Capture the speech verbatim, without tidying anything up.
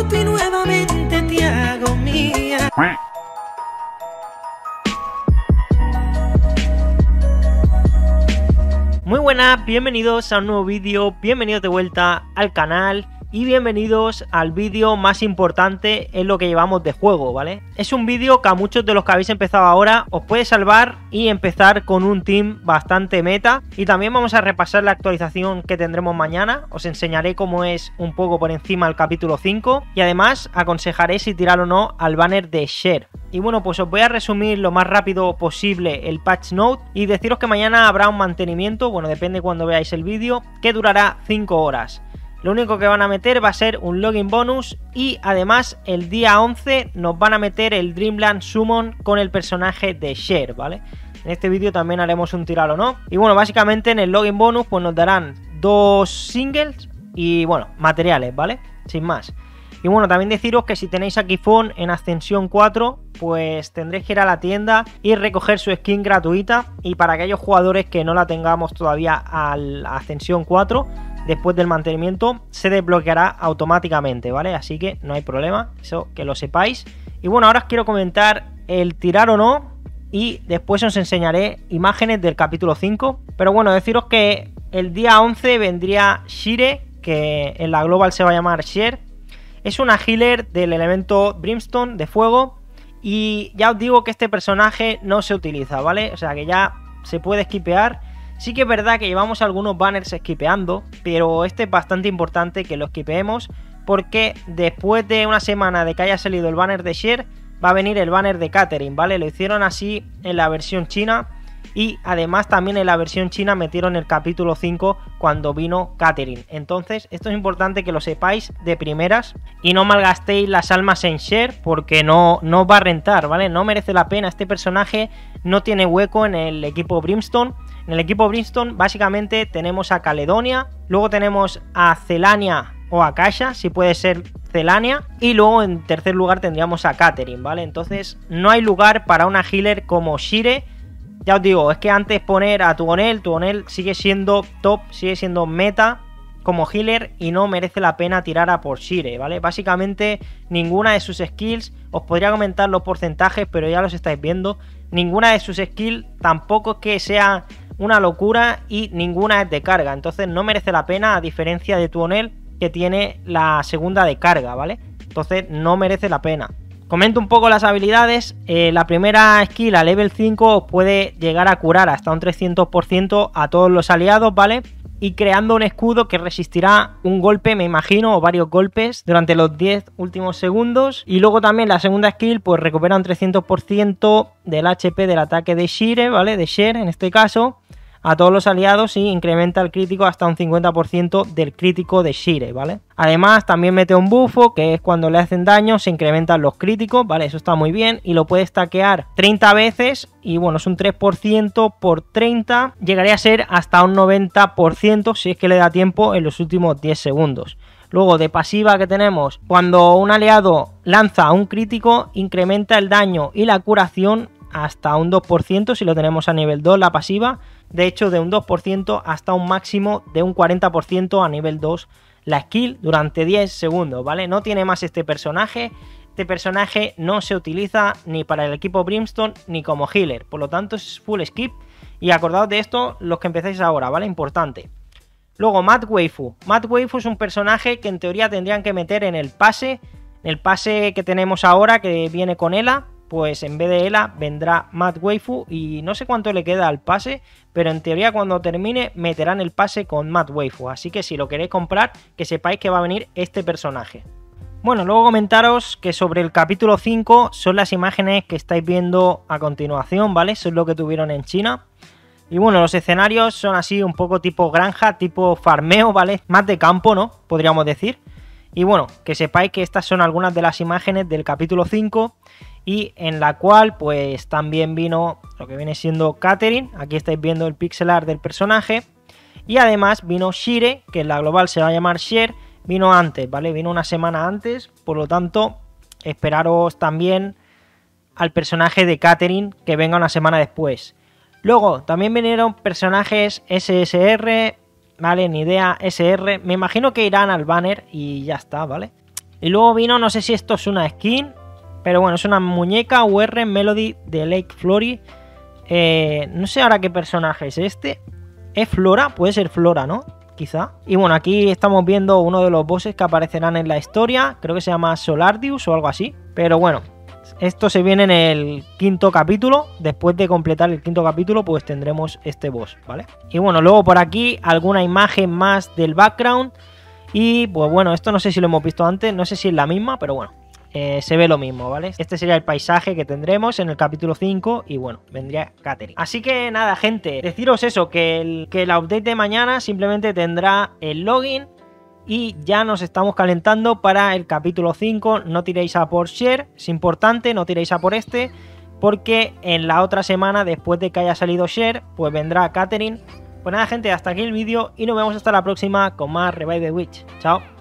y nuevamente te hago mía. Muy buenas, bienvenidos a un nuevo vídeo, bienvenidos de vuelta al canal y bienvenidos al vídeo más importante en lo que llevamos de juego, ¿vale? Es un vídeo que a muchos de los que habéis empezado ahora os puede salvar y empezar con un team bastante meta. Y también vamos a repasar la actualización que tendremos mañana, os enseñaré cómo es un poco por encima el capítulo cinco y además aconsejaré si tirar o no al banner de Share. Y bueno, pues os voy a resumir lo más rápido posible el patch note y deciros que mañana habrá un mantenimiento, bueno, depende cuando veáis el vídeo, que durará cinco horas. Lo único que van a meter va a ser un login bonus y además el día once nos van a meter el Dreamland Summon con el personaje de Share, ¿vale? En este vídeo también haremos un tirar o no. Y bueno, básicamente en el login bonus pues nos darán dos singles y bueno, materiales, ¿vale? Sin más. Y bueno, también deciros que si tenéis aquí Phone en Ascensión cuatro, pues tendréis que ir a la tienda y recoger su skin gratuita. Y para aquellos jugadores que no la tengamos todavía a la Ascensión cuatro, después del mantenimiento, se desbloqueará automáticamente, ¿vale? Así que no hay problema, eso que lo sepáis. Y bueno, ahora os quiero comentar el tirar o no y después os enseñaré imágenes del capítulo cinco. Pero bueno, deciros que el día once vendría Shire, que en la global se va a llamar Share. Es una healer del elemento Brimstone de fuego y ya os digo que este personaje no se utiliza, ¿vale? O sea que ya se puede esquipear. Sí que es verdad que llevamos algunos banners esquipeando, pero este es bastante importante que lo esquipeemos porque después de una semana de que haya salido el banner de Share va a venir el banner de Catherine, ¿vale? Lo hicieron así en la versión china. Y además también en la versión china metieron el capítulo cinco cuando vino Catherine. Entonces esto es importante que lo sepáis de primeras y no malgastéis las almas en Share porque no, no va a rentar, ¿vale? No merece la pena. Este personaje no tiene hueco en el equipo Brimstone. En el equipo Brimstone básicamente tenemos a Caledonia, luego tenemos a Zelania o a Kasha, si puede ser Zelania, y luego en tercer lugar tendríamos a Catherine, ¿vale? Entonces no hay lugar para una healer como Shire. Ya os digo, es que antes poner a Tugonel, Tugonel sigue siendo top, sigue siendo meta como healer y no merece la pena tirar a por Shire, ¿vale? Básicamente ninguna de sus skills, os podría comentar los porcentajes, pero ya los estáis viendo, ninguna de sus skills tampoco es que sea una locura y ninguna es de carga, entonces no merece la pena a diferencia de Tugonel que tiene la segunda de carga, ¿vale? Entonces no merece la pena. Comento un poco las habilidades. Eh, la primera skill a level cinco os puede llegar a curar hasta un trescientos por ciento a todos los aliados, ¿vale? Y creando un escudo que resistirá un golpe, me imagino, o varios golpes durante los diez últimos segundos. Y luego también la segunda skill pues recupera un trescientos por ciento del H P del ataque de Shire, ¿vale? De Share en este caso, a todos los aliados y incrementa el crítico hasta un cincuenta por ciento del crítico de Shire, ¿vale? Además también mete un bufo que es cuando le hacen daño se incrementan los críticos, ¿vale? Eso está muy bien y lo puede stackear treinta veces y bueno, es un tres por ciento por treinta, llegaría a ser hasta un noventa por ciento si es que le da tiempo en los últimos diez segundos. Luego de pasiva que tenemos, cuando un aliado lanza un crítico incrementa el daño y la curación hasta un dos por ciento si lo tenemos a nivel dos la pasiva. De hecho, de un dos por ciento hasta un máximo de un cuarenta por ciento a nivel dos la skill durante diez segundos, ¿vale? No tiene más este personaje. Este personaje no se utiliza ni para el equipo Brimstone ni como healer. Por lo tanto, es full skip. Y acordaos de esto los que empezáis ahora, ¿vale? Importante. Luego, Mad Waifu. Mad Waifu es un personaje que en teoría tendrían que meter en el pase. En el pase que tenemos ahora, que viene con Ela. Pues en vez de Ela vendrá Mad Waifu y no sé cuánto le queda al pase, pero en teoría cuando termine meterán el pase con Mad Waifu, así que si lo queréis comprar, que sepáis que va a venir este personaje. Bueno, luego comentaros que sobre el capítulo cinco son las imágenes que estáis viendo a continuación, ¿vale? Eso es lo que tuvieron en China. Y bueno, los escenarios son así un poco tipo granja, tipo farmeo, ¿vale? Más de campo, ¿no? Podríamos decir. Y bueno, que sepáis que estas son algunas de las imágenes del capítulo cinco y en la cual pues también vino lo que viene siendo Catherine. Aquí estáis viendo el pixel art del personaje. Y además vino Shire, que en la global se va a llamar Share, vino antes, ¿vale? Vino una semana antes, por lo tanto esperaros también al personaje de Catherine que venga una semana después. Luego también vinieron personajes S S R, ¿vale? Ni idea, S R. Me imagino que irán al banner y ya está, ¿vale? Y luego vino, no sé si esto es una skin, pero bueno, es una muñeca U R Melody de Lake Flory. Eh, no sé ahora qué personaje es este. ¿Es Flora? Puede ser Flora, ¿no? Quizá. Y bueno, aquí estamos viendo uno de los bosses que aparecerán en la historia. Creo que se llama Solardius o algo así. Pero bueno, esto se viene en el quinto capítulo. Después de completar el quinto capítulo, pues tendremos este boss, ¿vale? Y bueno, luego por aquí alguna imagen más del background. Y pues bueno, esto no sé si lo hemos visto antes. No sé si es la misma, pero bueno. Eh, se ve lo mismo, ¿vale? Este sería el paisaje que tendremos en el capítulo cinco y bueno, vendría Catherine. Así que nada, gente, deciros eso, que el, que el update de mañana simplemente tendrá el login y ya nos estamos calentando para el capítulo cinco. No tiréis a por Share, es importante, no tiréis a por este, porque en la otra semana, después de que haya salido Share, pues vendrá Catherine. Pues nada, gente, hasta aquí el vídeo y nos vemos hasta la próxima con más Revive the Witch. Chao.